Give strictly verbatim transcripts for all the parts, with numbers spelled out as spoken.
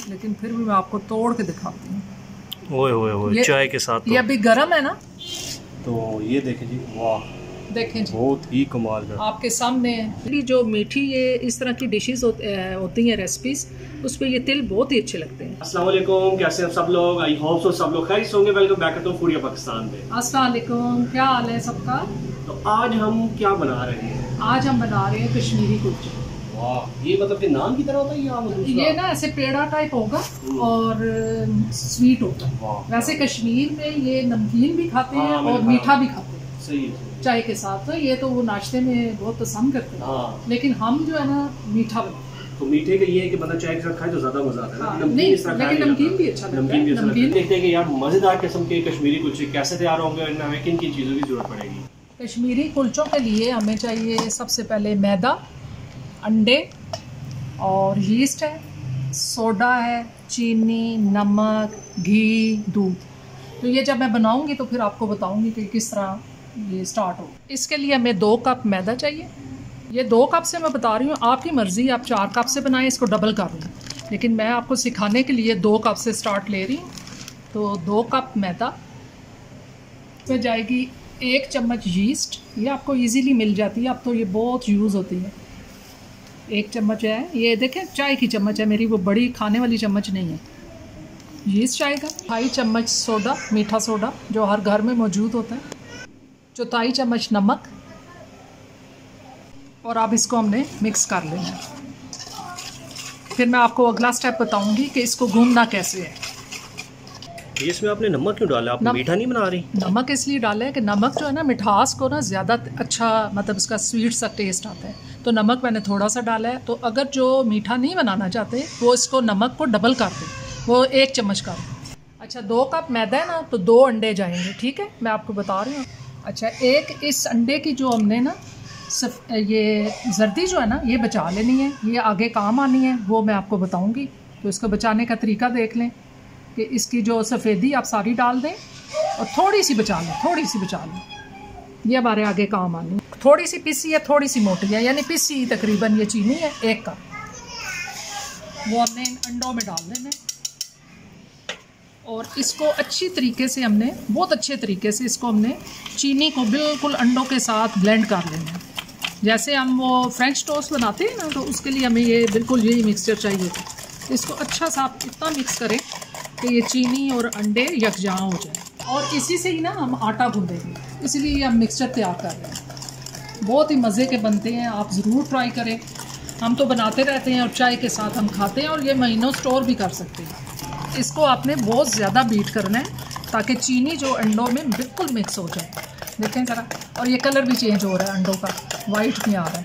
लेकिन फिर भी मैं आपको तोड़ के दिखाती हूँ। ओए ओए ओए, चाय के साथ तो। ये अभी गर्म है ना, तो ये देखें जी, वाह देखें जी, बहुत ही कमाल का आपके सामने है। जो मीठी ये इस तरह की डिशेस होती हैं, रेसिपीज, उस पर ये तिल बहुत ही अच्छे लगते हैं। अस्सलाम वालेकुम, कैसे हैं सब लोग? आई होप सो सब लोग खैरियत होंगे। Welcome back to Foodia Pakistan पे। अस्सलाम वालेकुम, क्या हाल है सबका? तो आज हम क्या बना रहे हैं? आज हम बना रहे हैं कश्मीरी कुलचे। वाह, ये मतलब कि नान की तरह होता है या मतलब ये ना ऐसे पेड़ा टाइप होगा और स्वीट होता है। वैसे कश्मीर में ये नमकीन भी खाते हैं और मीठा भी खाते हैं। सही है, चाय के साथ। तो ये तो वो नाश्ते में बहुत पसंद करते हैं। हाँ। लेकिन हम जो है ना मीठा बनाते हैं। तो मीठे का ये है कि बंदा चाय के साथ खाए तो ज्यादा मजा आता है। हाँ, नहीं, लेकिन नमकीन भी अच्छा लगता है। नमकीन भी अच्छा लगता है। देखते हैं कि यार मजेदार किस्म के कश्मीरी कुलचे कैसे तैयार होंगे और हमें किन किन चीज़ों की जरूरत पड़ेगी। कश्मीरी कुलचों के लिए हमें चाहिए सबसे पहले मैदा, अंडे और यीस्ट है, सोडा है, चीनी, नमक, घी, दूध। तो ये जब मैं बनाऊंगी तो फिर आपको बताऊंगी कि किस तरह ये स्टार्ट हो। इसके लिए हमें दो कप मैदा चाहिए। ये दो कप से मैं बता रही हूँ, आपकी मर्ज़ी, आप चार कप से बनाएं, इसको डबल कर लूँ, लेकिन मैं आपको सिखाने के लिए दो कप से स्टार्ट ले रही हूँ। तो दो कप मैदा में जाएगी एक चम्मच यीस्ट। ये आपको इजीली मिल जाती है, अब तो ये बहुत यूज़ होती है। एक चम्मच है, ये देखें चाय की चम्मच है मेरी, वो बड़ी खाने वाली चम्मच नहीं है। यीस्ट आएगा ढाई चम्मच सोडा, मीठा सोडा जो हर घर में मौजूद होता है, चौथाई चम्मच नमक, और अब इसको हमने मिक्स कर लेना है। फिर मैं आपको अगला स्टेप बताऊंगी कि इसको गूंदना कैसे है। इसमें आपने नमक क्यों डाला? आप मीठा नहीं बना रही? नमक इसलिए डाला है कि नमक जो है ना मिठास को ना ज़्यादा अच्छा, मतलब उसका स्वीट सा टेस्ट आता है, तो नमक मैंने थोड़ा सा डाला है। तो अगर जो मीठा नहीं बनाना चाहते वो इसको नमक को डबल कर दें, वो एक चम्मच कर दें। अच्छा, दो कप मैदा है ना, तो दो अंडे जाएंगे, ठीक है, मैं आपको बता रही हूँ। अच्छा, एक इस अंडे की जो हमने ना सफ ये जर्दी जो है ना, ये बचा लेनी है, ये आगे काम आनी है, वो मैं आपको बताऊँगी। तो इसको बचाने का तरीका देख लें कि इसकी जो सफ़ेदी आप सारी डाल दें और थोड़ी सी बचा लें, थोड़ी सी बचा लें, ये हमारे आगे काम आनी। थोड़ी सी पिसी है, थोड़ी सी मोटी है, यानी पिसी तकरीबन ये चीनी है एक कप, वो हमने इन अंडों में डाल देना है। और इसको अच्छी तरीके से हमने, बहुत अच्छे तरीके से इसको हमने चीनी को बिल्कुल अंडों के साथ ब्लेंड कर लेना है। जैसे हम वो फ्रेंच टोस्ट बनाते हैं ना, तो उसके लिए हमें ये बिल्कुल यही मिक्सचर चाहिए था। इसको अच्छा सा आप इतना मिक्स करें कि ये चीनी और अंडे यकजां हो जाए, और इसी से ही ना हम आटा गूंदेंगे, इसलिए हम मिक्सचर तैयार कर रहे हैं। बहुत ही मज़े के बनते हैं, आप ज़रूर ट्राई करें। हम तो बनाते रहते हैं और चाय के साथ हम खाते हैं, और ये महीनों स्टोर भी कर सकते हैं। इसको आपने बहुत ज़्यादा बीट करना है ताकि चीनी जो अंडों में बिल्कुल मिक्स हो जाए। देखें ज़रा, और ये कलर भी चेंज हो रहा है अंडों का, वाइट नहीं आ रहा है।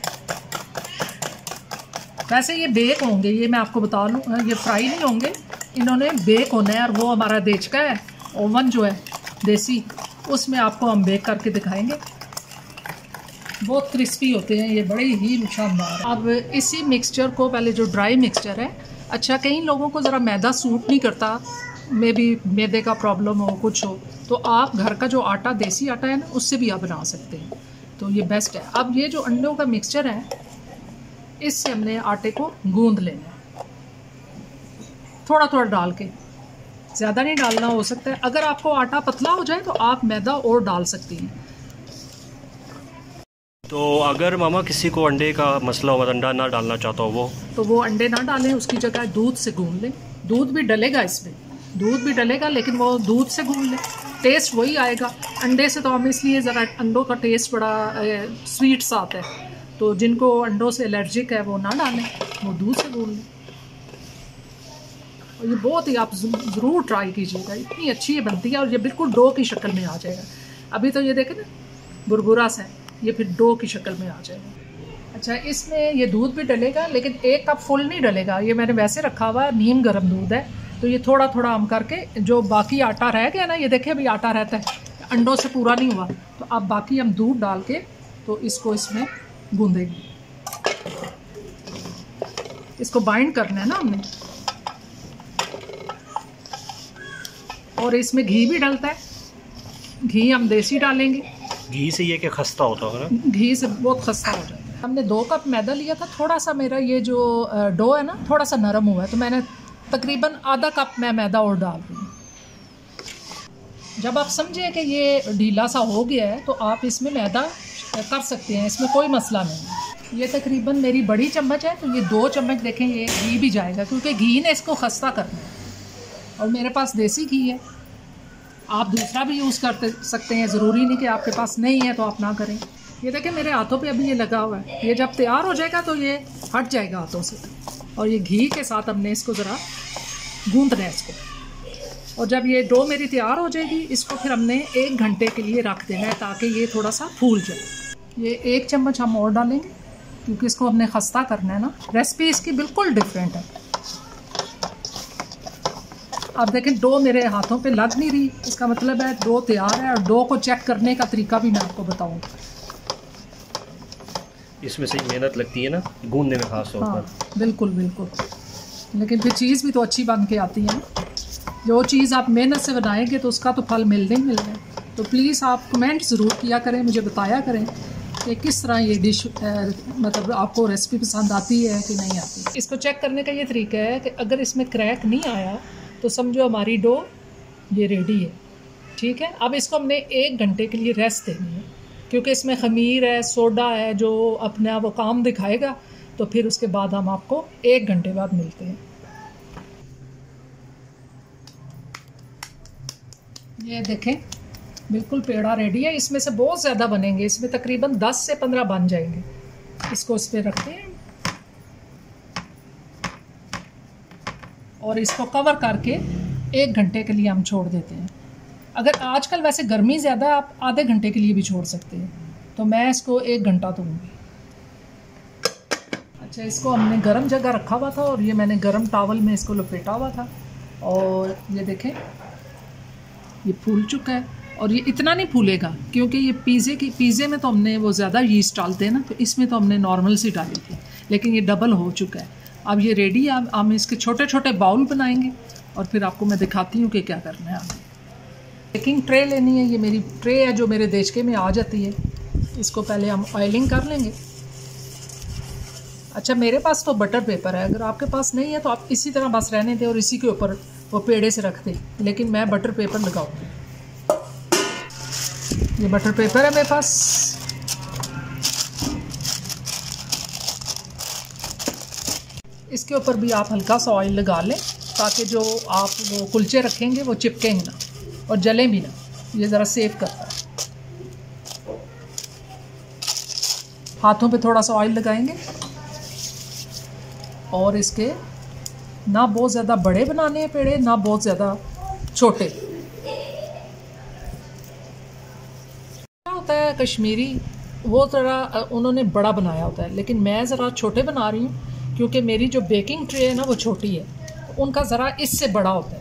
वैसे ये बेक होंगे, ये मैं आपको बता लूँ, ये फ्राई नहीं होंगे, इन्होंने बेक होना है। और वो हमारा देचका है, ओवन जो है देसी, उसमें आपको हम बेक करके दिखाएंगे। बहुत क्रिस्पी होते हैं ये, बड़े ही शानदार। अब इसी मिक्सचर को, पहले जो ड्राई मिक्सचर है, अच्छा कई लोगों को ज़रा मैदा सूट नहीं करता, मे भी मैदे का प्रॉब्लम हो, कुछ हो, तो आप घर का जो आटा, देसी आटा है ना, उससे भी आप बना सकते हैं, तो ये बेस्ट है। अब ये जो अंडों का मिक्सचर है, इससे हमने आटे को गूंद लेना है, थोड़ा थोड़ा डाल के, ज़्यादा नहीं डालना। हो सकता है अगर आपको आटा पतला हो जाए तो आप मैदा और डाल सकती हैं। तो अगर मामा किसी को अंडे का मसला हो, अंडा ना डालना चाहता हो, वो तो वो अंडे ना डालें, उसकी जगह दूध से गूंद लें। दूध भी डलेगा इसमें, दूध भी डलेगा, लेकिन वो दूध से गूंद लें, टेस्ट वही आएगा। अंडे से तो हम इसलिए ज़रा, अंडों का टेस्ट बड़ा स्वीट सा आता है, तो जिनको अंडों से एलर्जिक है वो ना डालें, वो दूध से गूंद लें। और ये बहुत ही, आप ज़रूर ट्राई कीजिएगा, इतनी अच्छी ये बनती है, और ये बिल्कुल डो की शक्ल में आ जाएगा। अभी तो ये देखें ना बुरबुरा सा है, ये फिर डो की शक्ल में आ जाएगा। अच्छा, इसमें ये दूध भी डलेगा, लेकिन एक कप फुल नहीं डलेगा, ये मैंने वैसे रखा हुआ नीम गर्म दूध है, तो ये थोड़ा थोड़ा हम करके, जो बाकी आटा रह गया ना, ये देखें अभी आटा रहता है, अंडों से पूरा नहीं हुआ, तो अब बाकी हम दूध डाल के तो इसको इसमें गूंदेंगे। इसको बाइंड करना है ना हमने, और इसमें घी भी डलता है, घी हम देसी डालेंगे। घी से ये क्या खस्ता होता है ना? घी से बहुत खस्ता हो जाता है। हमने दो कप मैदा लिया था, थोड़ा सा मेरा ये जो डो है ना, थोड़ा सा नरम हुआ है, तो मैंने तकरीबन आधा कप मैं मैदा और डाल रही हूँ। जब आप समझें कि ये ढीला सा हो गया है तो आप इसमें मैदा कर सकते हैं, इसमें कोई मसला नहीं है। ये तकरीबन मेरी बड़ी चम्मच है तो ये दो चम्मच देखें ये घी भी जाएगा, क्योंकि घी ने इसको खस्ता करना है। और मेरे पास देसी घी है, आप दूसरा भी यूज़ कर सकते हैं, ज़रूरी नहीं कि आपके पास नहीं है तो आप ना करें। ये देखें मेरे हाथों पे अभी ये लगा हुआ है, ये जब तैयार हो जाएगा तो ये हट जाएगा हाथों से। और ये घी के साथ हमने इसको ज़रा गूंदना है इसको। और जब ये डो मेरी तैयार हो जाएगी इसको फिर हमने एक घंटे के लिए रख देना है ताकि ये थोड़ा सा फूल जाए। ये एक चम्मच हम और डालेंगे क्योंकि इसको हमने खस्ता करना है ना। रेसिपी इसकी बिल्कुल डिफरेंट है। अब देखें डो मेरे हाथों पे लग नहीं रही, इसका मतलब है डो तैयार है। और डो को चेक करने का तरीका भी मैं आपको बताऊंगा। इसमें से मेहनत लगती है ना गूंदने में खास तौर पर। हाँ, बिल्कुल बिल्कुल, लेकिन फिर चीज़ भी तो अच्छी बन के आती है ना। जो चीज़ आप मेहनत से बनाएंगे तो उसका तो फल मिलने ही मिलना है। तो प्लीज़ आप कमेंट ज़रूर किया करें, मुझे बताया करें कि किस तरह ये डिश मतलब आपको रेसिपी पसंद आती है कि नहीं आती। इसको चेक करने का ये तरीका है कि अगर इसमें क्रैक नहीं आया तो समझो हमारी डो ये रेडी है। ठीक है, अब इसको हमने एक घंटे के लिए रेस्ट देनी है क्योंकि इसमें खमीर है, सोडा है जो अपना वो काम दिखाएगा। तो फिर उसके बाद हम आपको एक घंटे बाद मिलते हैं। ये देखें बिल्कुल पेड़ा रेडी है। इसमें से बहुत ज़्यादा बनेंगे, इसमें तकरीबन दस से पंद्रह बन जाएंगे। इसको इस पर रखते हैं और इसको कवर करके एक घंटे के लिए हम छोड़ देते हैं। अगर आजकल वैसे गर्मी ज़्यादा है, आप आधे घंटे के लिए भी छोड़ सकते हैं। तो मैं इसको एक घंटा दूँगी। अच्छा, इसको हमने गर्म जगह रखा हुआ था और ये मैंने गर्म टॉवल में इसको लपेटा हुआ था। और ये देखें ये फूल चुका है। और ये इतना नहीं फूलेगा क्योंकि ये पिज़्ज़े की पिज़्ज़े में तो हमने वो ज़्यादा यीस्ट डालते हैं ना, तो इसमें तो हमने नॉर्मल सी डाली थी, लेकिन ये डबल हो चुका है। अब ये रेडी है। हम इसके छोटे छोटे बाउल बनाएंगे और फिर आपको मैं दिखाती हूँ कि क्या करना है आगे। बेकिंग ट्रे लेनी है, ये मेरी ट्रे है जो मेरे देशके में आ जाती है। इसको पहले हम ऑयलिंग कर लेंगे। अच्छा, मेरे पास तो बटर पेपर है, अगर आपके पास नहीं है तो आप इसी तरह बस रहने दें और इसी के ऊपर वो पेड़े से रख दें, लेकिन मैं बटर पेपर लगाऊंगी। ये बटर पेपर है मेरे पास। इसके ऊपर भी आप हल्का सा ऑयल लगा लें ताकि जो आप वो कुलचे रखेंगे वो चिपकेंगे ना और जलें भी ना। ये ज़रा सेव करता है। हाथों पे थोड़ा सा ऑयल लगाएंगे और इसके ना बहुत ज़्यादा बड़े बनाने हैं पेड़े, ना बहुत ज़्यादा छोटे। क्या होता है कश्मीरी वो ज़रा उन्होंने बड़ा बनाया होता है, लेकिन मैं ज़रा छोटे बना रही हूँ क्योंकि मेरी जो बेकिंग ट्रे है ना वो छोटी है, तो उनका ज़रा इससे बड़ा होता है।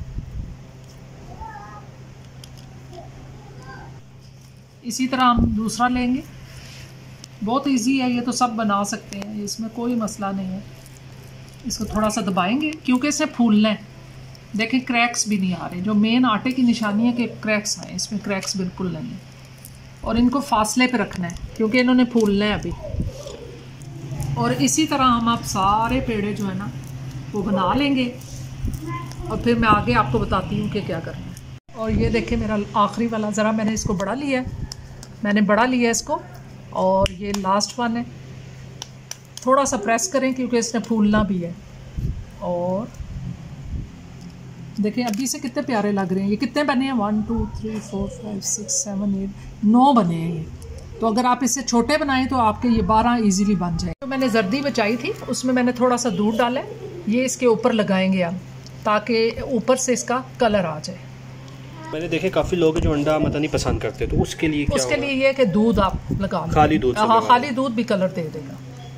इसी तरह हम दूसरा लेंगे। बहुत इजी है, ये तो सब बना सकते हैं, इसमें कोई मसला नहीं है। इसको थोड़ा सा दबाएंगे क्योंकि इसे फूलना है। देखें क्रैक्स भी नहीं आ रहे, जो मेन आटे की निशानी है कि क्रैक्स आए, इसमें क्रैक्स बिल्कुल नहीं है। और इनको फासले पे रखना है क्योंकि इन्होंने फूलना है अभी। और इसी तरह हम आप सारे पेड़े जो है ना वो बना लेंगे और फिर मैं आगे आपको बताती हूँ कि क्या करना है। और ये देखें मेरा आखिरी वाला, ज़रा मैंने इसको बड़ा लिया है, मैंने बड़ा लिया इसको और ये लास्ट वन है। थोड़ा सा प्रेस करें क्योंकि इसने फूलना भी है। और देखें अभी से कितने प्यारे लग रहे हैं। ये कितने बने हैं? One two three four five six seven eight नौ बने हैं ये। तो अगर आप इससे छोटे बनाएं तो आपके ये बारह इजीली बन जाए। तो मैंने जर्दी बचाई थी, उसमें मैंने थोड़ा सा दूध डाला है। ये इसके ऊपर लगाएंगे हम ताकि ऊपर से इसका कलर आ जाए। मैंने देखे काफ़ी लोग जो अंडा मतलब नहीं पसंद करते, तो उसके लिए क्या उसके लिए ये कि दूध आप लगा, खाली दूध। हाँ, खाली दूध भी कलर दे देगा।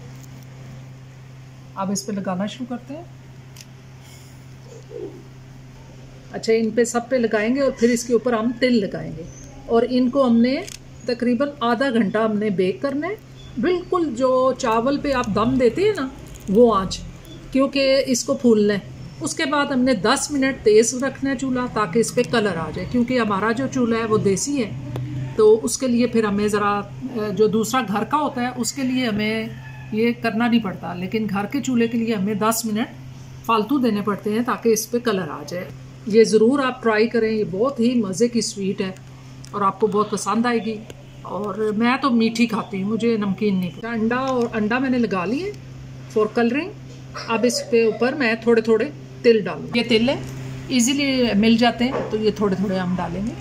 अब इस पे लगाना शुरू करते हैं। अच्छा, इन पे सब पे लगाएंगे और फिर इसके ऊपर हम तिल लगाएंगे और इनको हमने तकरीबन आधा घंटा हमने बेक करना है। बिल्कुल जो चावल पे आप दम देते हैं ना वो आंच, क्योंकि इसको फूलना है। उसके बाद हमने दस मिनट तेज़ रखना है चूल्हा ताकि इस पर कलर आ जाए, क्योंकि हमारा जो चूल्हा है वो देसी है। तो उसके लिए फिर हमें ज़रा जो दूसरा घर का होता है उसके लिए हमें ये करना नहीं पड़ता, लेकिन घर के चूल्हे के लिए हमें दस मिनट फालतू देने पड़ते हैं ताकि इस पर कलर आ जाए। ये ज़रूर आप ट्राई करें, ये बहुत ही मज़े की स्वीट है और आपको बहुत पसंद आएगी। और मैं तो मीठी खाती हूँ, मुझे नमकीन नहीं। अंडा और अंडा मैंने लगा लिए फॉर कलरिंग। अब इस पे ऊपर मैं थोड़े थोड़े तिल डालूँ। ये तिल है, इजीली मिल जाते हैं, तो ये थोड़े थोड़े हम डालेंगे।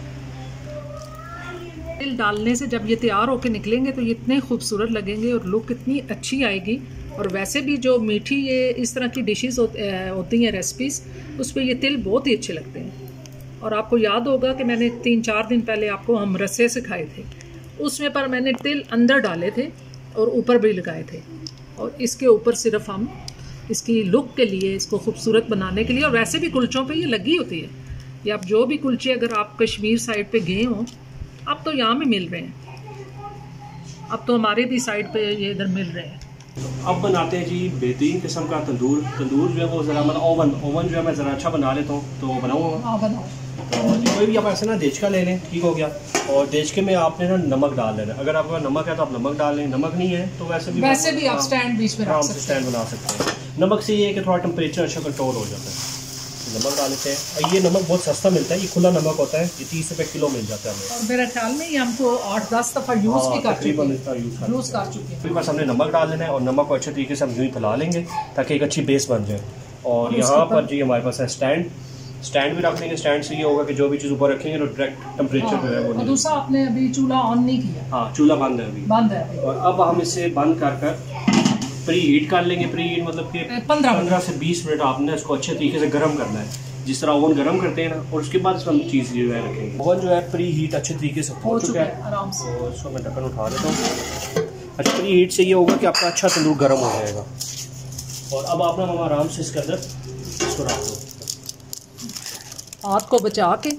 तिल डालने से जब ये तैयार होके निकलेंगे तो ये इतने खूबसूरत लगेंगे और लुक कितनी अच्छी आएगी। और वैसे भी जो मीठी ये इस तरह की डिशेस होती हैं, रेसिपीज़, उस पर ये तिल बहुत ही अच्छे लगते हैं। और आपको याद होगा कि मैंने तीन चार दिन पहले आपको हम रस्से सिखाए थे, उसमें पर मैंने तिल अंदर डाले थे और ऊपर भी लगाए थे। और इसके ऊपर सिर्फ हम इसकी लुक के लिए, इसको खूबसूरत बनाने के लिए, और वैसे भी कुलचों पे ये लगी होती है। ये आप जो भी कुलचे अगर आप कश्मीर साइड पे गए हों, अब तो यहाँ भी मिल रहे हैं, अब तो हमारे भी साइड पे ये इधर मिल रहे हैं। अब बनाते हैं जी बेहतरीन किस्म का तंदूर। तंदूर जो है वो ज़रा मतलब ओवन ओवन जो है मैं ज़रा अच्छा बना लेता हूँ, तो बनाऊँगा। हाँ बनाओ। तो कोई भी आप ऐसे ना देचका ले लें, ठीक हो गया। और देचके में आपने ना नमक डाल लेना। अगर आपका नमक है तो आप नमक डाल लें, नमक नहीं है तो वैसे भी वैसे भी आप स्टैंड बीच में रख सकते हैं, स्टैंड बना सकते हैं। नमक से ये है कि थोड़ा टेम्परेचर अच्छा कंट्रोल हो जाता है। नमक डाल लेते हैं। और ये नमक बहुत सस्ता मिलता है, ये खुला नमक होता है, ये तीस रुपये किलो मिल जाता है हमें। और मेरे ख्याल में ये हमको आठ दस दफ़ा यूज़ भी कर चुके हैं, यूज़ कर चुके हैं। फिर बस हमने नमक डाल लेना है और नमक को अच्छे तरीके से हम यूँ ही फैला लेंगे ताकि एक अच्छी बेस बन जाए। और यहाँ पर जी हमारे पास है स्टैंड, स्टैंड भी रख लेंगे। स्टैंड से ये होगा कि जो भी चीज़ ऊपर रखेंगे तो डायरेक्ट टेम्परेचर जो है वो नहीं। दूसरा आपने अभी चूल्हा ऑन नहीं किया? हाँ, चूल्हा बंद है अभी, बंद है। और अब हम इसे बंद कर कर प्री हीट कर लेंगे। प्री हीट मतलब कि पंद्रह से बीस मिनट आपने इसको अच्छे तरीके से गर्म करना है, जिस तरह ओवन गर्म करते हैं ना। और उसके बाद इसमें हम चीज़ जो है रखेंगे। ओवन जो है प्री हीट अच्छे तरीके से हो चुका है आराम से। और इसको मैं ढक्कन उठा देता हूँ। अच्छा, प्री हीट से ये होगा कि आपका अच्छा तंदूर गर्म हो जाएगा। और अब आप ना आराम से इसके अंदर इसको रख दो, हाथ को बचा के।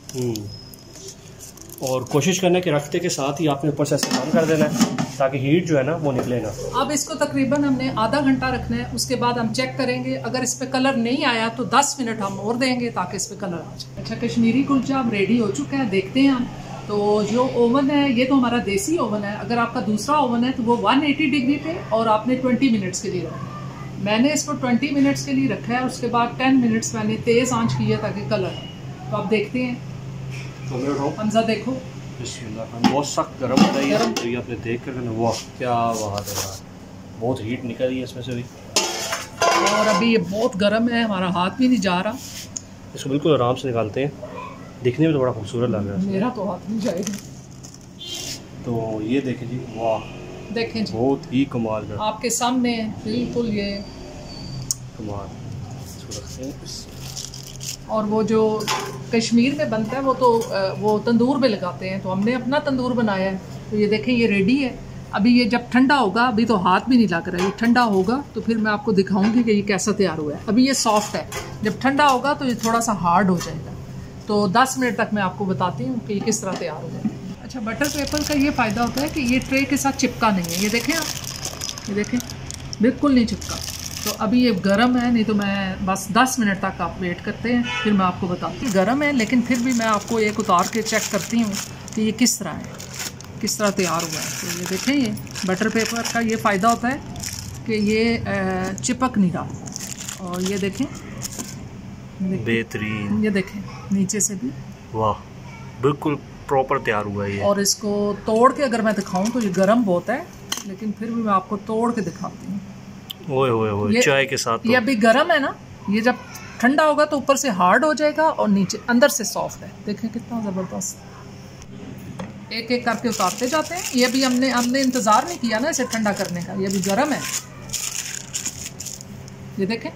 और कोशिश करना है कि रखते के साथ ही आपने ऊपर से ऐसे बंद कर देना है ताकि हीट जो है ना वो निकले ना। अब इसको तकरीबन हमने आधा घंटा रखना है, उसके बाद हम चेक करेंगे। अगर इस पे कलर नहीं आया तो दस मिनट हम और देंगे ताकि इस पे कलर आ जाए। अच्छा, कश्मीरी कुलचा अब रेडी हो चुका है, देखते हैं हम। तो जो ओवन है ये तो हमारा देसी ओवन है। अगर आपका दूसरा ओवन है तो वो एक सौ अस्सी डिग्री पे और आपने बीस मिनट्स के लिए रखा है। मैंने इसको बीस मिनट्स के लिए रखा है, उसके बाद दस मिनट्स मैंने तेज़ आंच की है ताकि कलर है। तो आप देखते हैं, हमजा देखो, बहुत सख्त गर्म हो रही है। तो ये आपने देख कर ना, वाह क्या बात है यार, बहुत हीट निकल रही है इसमें से भी। और अभी ये बहुत गर्म है, हमारा हाथ भी नहीं जा रहा। इसको बिल्कुल आराम से निकालते हैं, दिखने में तो बड़ा खूबसूरत लग रहा है। मेरा तो हाथ नहीं जाएगा। तो ये देखें जी, वाह देखें जी, बहुत ही कमाल का आपके सामने बिल्कुल ये कमाल। इसको रखते हैं। और वो जो कश्मीर में बनता है वो तो वो तंदूर में लगाते हैं, तो हमने अपना तंदूर बनाया है। तो ये देखें, ये रेडी है। अभी ये जब ठंडा होगा, अभी तो हाथ भी नहीं लग रहा है, ये ठंडा होगा तो फिर मैं आपको दिखाऊंगी कि ये कैसा तैयार हुआ है। अभी ये सॉफ्ट है, जब ठंडा होगा तो ये थोड़ा सा हार्ड हो जाएगा। तो दस मिनट तक मैं आपको बताती हूँ कि ये किस तरह तैयार होगा। अच्छा, बटर पेपर का ये फ़ायदा होता है कि ये ट्रे के साथ चिपका नहीं है। ये देखें आप, ये देखें बिल्कुल नहीं चिपका। तो अभी ये गर्म है, नहीं तो मैं बस दस मिनट तक आप वेट करते हैं, फिर मैं आपको बताती हूँ। गर्म है लेकिन फिर भी मैं आपको एक उतार के चेक करती हूँ कि ये किस तरह है, किस तरह तैयार हुआ है। तो ये देखें, ये बटर पेपर का ये फ़ायदा होता है कि ये चिपक नहीं रहा। और ये देखें, बेहतरीन, ये देखें नीचे से भी, वाह बिल्कुल प्रॉपर तैयार हुआ है ये। और इसको तोड़ के अगर मैं दिखाऊँ तो ये गर्म बहुत है, लेकिन फिर भी मैं आपको तोड़ के दिखाती हूँ। ओए ओए ओए, चाय के साथ। ये अभी गर्म है ना, ये जब ठंडा होगा तो ऊपर से हार्ड हो जाएगा और नीचे अंदर से सॉफ्ट है। देखें कितना ज़बरदस्त। एक एक करके उतारते जाते हैं। ये भी हमने हमने इंतज़ार नहीं किया ना इसे ठंडा करने का, ये अभी गर्म है। ये देखें,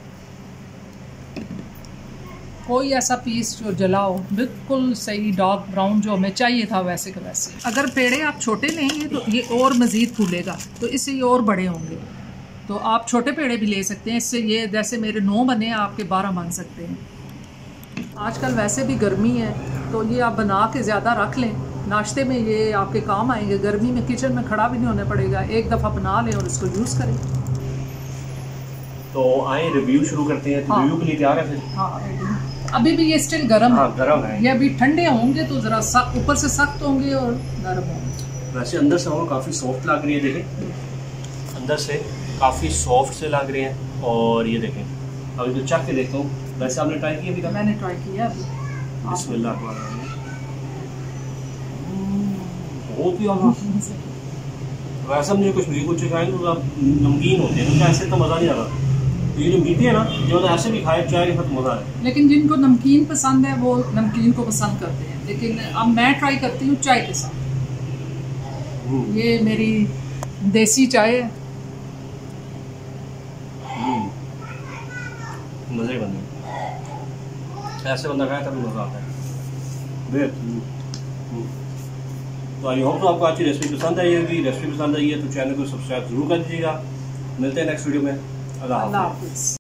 कोई ऐसा पीस जो जलाओ, बिल्कुल सही डार्क ब्राउन जो हमें चाहिए था वैसे का वैसे। अगर पेड़े आप छोटे लेंगे तो ये और मज़ीद फूलेगा, तो इससे ये और बड़े होंगे। तो आप छोटे पेड़े भी ले सकते हैं, इससे ये जैसे मेरे नौ बने आपके बारह बन सकते हैं। आजकल वैसे भी गर्मी है तो ये आप बना के ज़्यादा रख लें, नाश्ते में ये आपके काम आएंगे। गर्मी में किचन में खड़ा भी नहीं होना पड़ेगा, एक दफ़ा बना लें और इसको यूज़ करें। तो आए रिव्यू शुरू करते हैं। हाँ। रिव्यू के लिए तैयार है फिर? हाँ, अभी भी ये स्टिल गर्म हाँ, है। गर्म है। ये अभी ठंडे होंगे तो ज़रा ऊपर से सख्त होंगे और नरम होंगे। वैसे अंदर से वो काफ़ी सॉफ्ट लग रही है, देखें अंदर से काफ़ी सॉफ्ट से लग रहे हैं। और ये देखें अभी तो चख के देखता हूँ। वैसे आपने ट्राई किया अभी तक? मैंने ट्राई किया अभी। बिस्मिल्लाह। बहुत ही आला। वैसे मुझे कुछ भी कुछ चाय तो नमकीन होते हैं तो ऐसे तो मज़ा नहीं आता। ये जो मीठे हैं ना जो तो ऐसे भी खाए चाय के साथ मज़ा है। लेकिन जिनको नमकीन पसंद है वो नमकीन को पसंद करते हैं, लेकिन अब मैं ट्राई करती हूँ चाय के साथ। ये मेरी देसी चाय है। मज़े बंदे ऐसे बंदा खाए तभी मज़ा आता है। बेहतरीन। तो आई होप तो आपको आज की रेसिपी पसंद आई होगी। रेसिपी पसंद आई है तो चैनल को सब्सक्राइब जरूर कर दीजिएगा। मिलते हैं नेक्स्ट वीडियो में। अल्लाह हाफ़िज़।